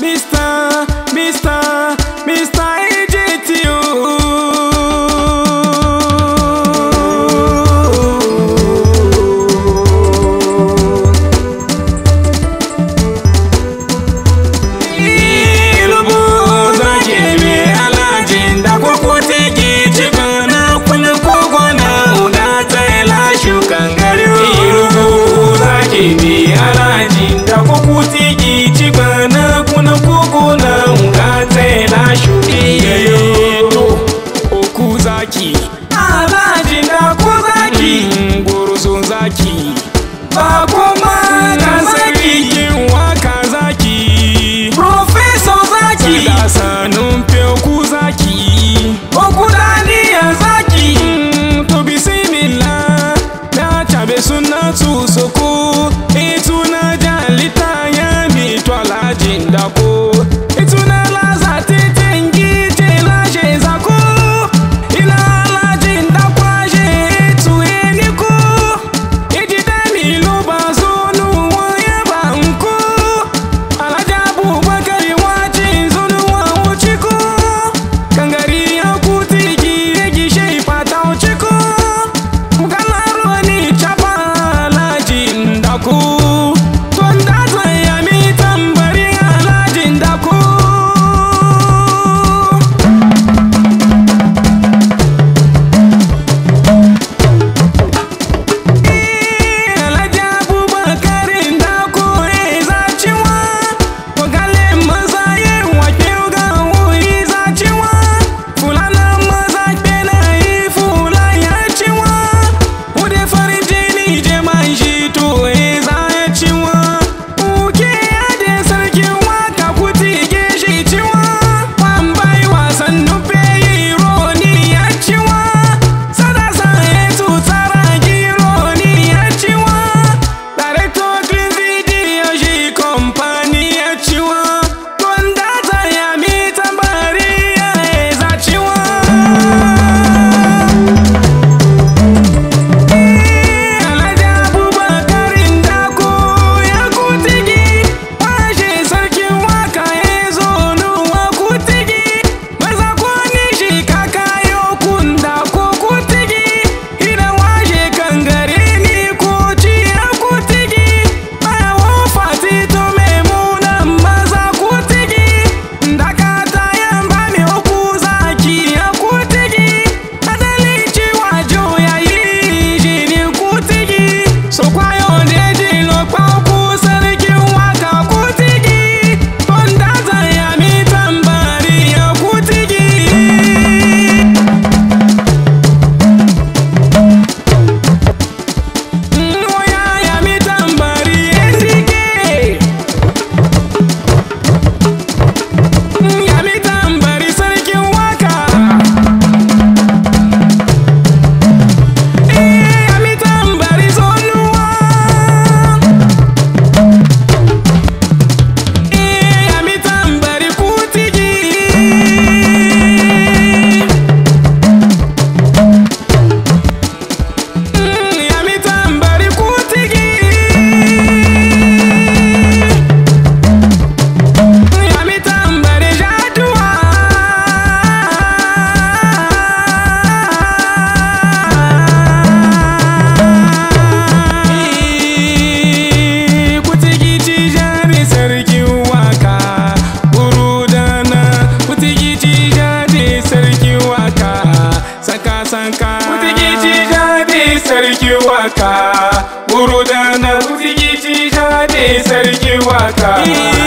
waka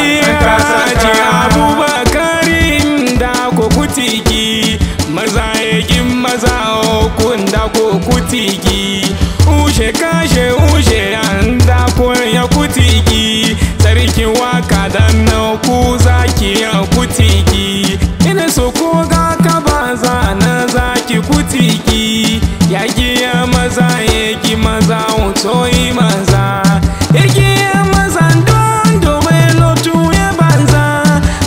Alhaji Abubakarin da ko kutigi maza yakin maza okun da ko kutigi ushe kashe ushe anda ko ya kutigi sarkin waka dan na ku zaki ya kutigi ina so ko ga ka baza na zaki kutigi yaki ya maza yaki maza utoyi maza yaki ya maza dondo welo tu ya banza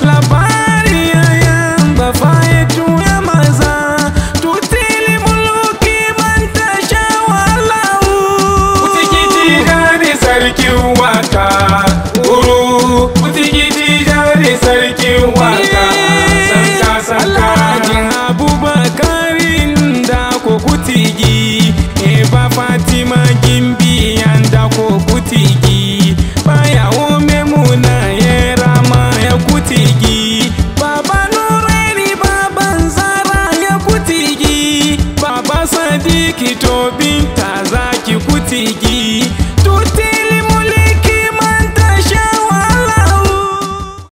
labari ya mbafa yetu ya maza tutili muluki manta shawalau kutikiti jari sarki waka uru kutikiti jari kai sarkin waka sanka sanka Alhaji Abubakarin da ko kutigi Eba Fatima Gimbi yanda ko kutigi Baya ome muna yerama ya kutigi Baba Nureni baban Zara ya kutigi Baba Sadiki to binta zaki kutigi